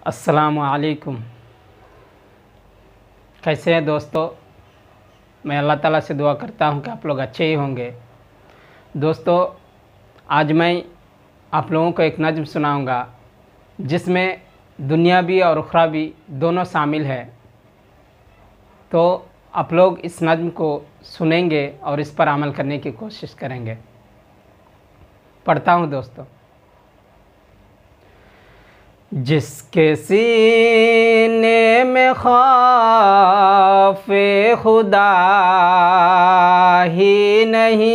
अस्सलामुअलैकुम। कैसे हैं दोस्तों? मैं अल्लाह ताला से दुआ करता हूं कि आप लोग अच्छे ही होंगे। दोस्तों, आज मैं आप लोगों को एक नज़्म सुनाऊंगा जिसमें दुनियावी और उखरावी दोनों शामिल है। तो आप लोग इस नज़्म को सुनेंगे और इस पर अमल करने की कोशिश करेंगे। पढ़ता हूं दोस्तों। जिसके सीने में खौफ़े खुदा ही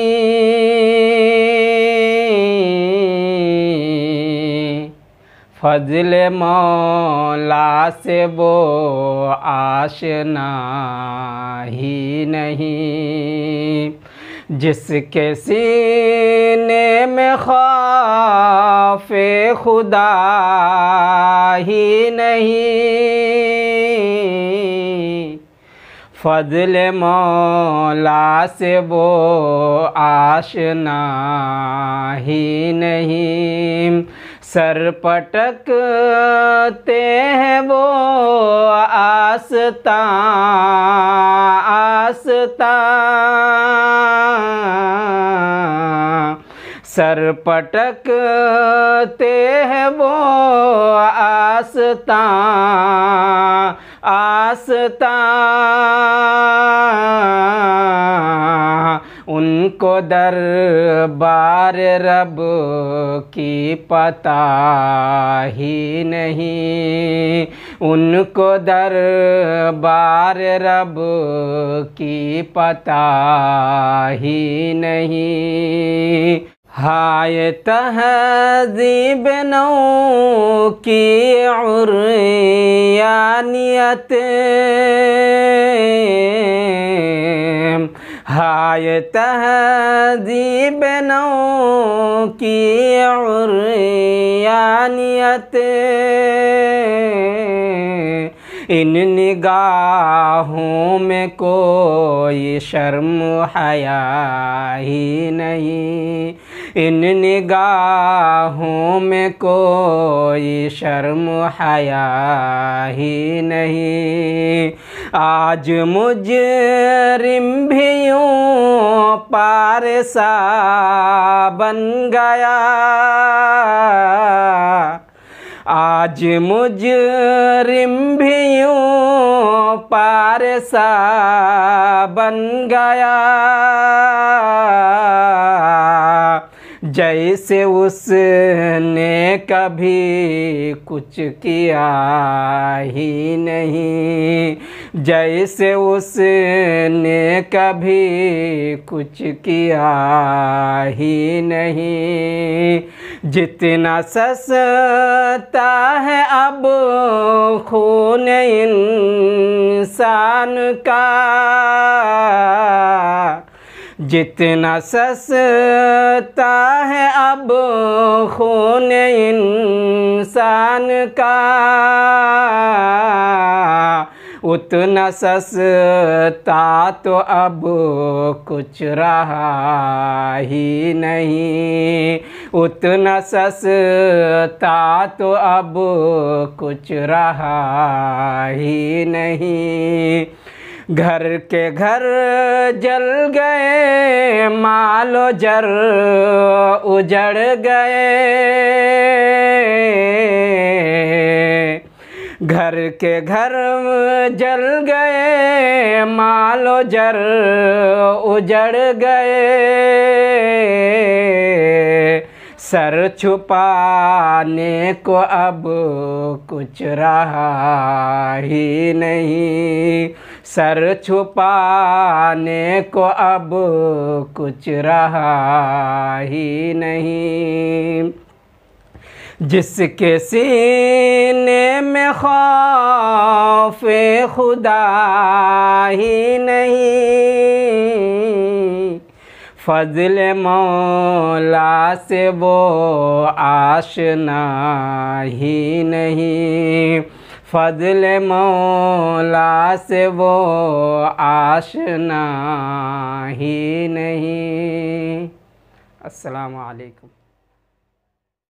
नहीं, फज़्ल मौला से वो आशना ही नहीं। जिसके सीने में खौफ़े खुदा ही नहीं, फज़्ल मौला से वो आशना ही नहीं। सर पटकते हैं वो आस्ता आस्ता, सर पटकते हैं वो आस्ता आस्ता। उनको दरबार रब की पता ही नहीं, उनको दरबार रब की पता ही नहीं। हाय तहज़ीब नौ की उर्यानियत, हाय तहज़ीब नौ की उर्यानियत। इन निगाहों में कोई शर्म हया ही नहीं, इन निगाहों में कोई शर्म हया ही नहीं। आज मुजरिम भी यूं पारसा बन गया, आज मुजरिम भी यूं पारसा बन गया। जैसे उसने कभी कुछ किया ही नहीं, जैसे उसने कभी कुछ किया ही नहीं। जितना सस्ता है अब खून इंसान का, जितना सस्ता है अब खून इंसान का, उतना सस्ता तो अब कुछ रहा ही नहीं, उतना सस्ता तो अब कुछ रहा ही नहीं। घर के घर जल गए, मालो जर उजड़ गए, घर के घर जल गए, मालो जर उजड़ गए। सर छुपाने को अब कुछ रहा ही नहीं, सर छुपाने को अब कुछ रहा ही नहीं। जिसके सीने में खौफ़े खुदा ही नहीं, फज़्ल मौला से वो आशना ही नहीं, फज़्ल मौला से वो आशना ही नहीं। अस्सलामु अलैकुम।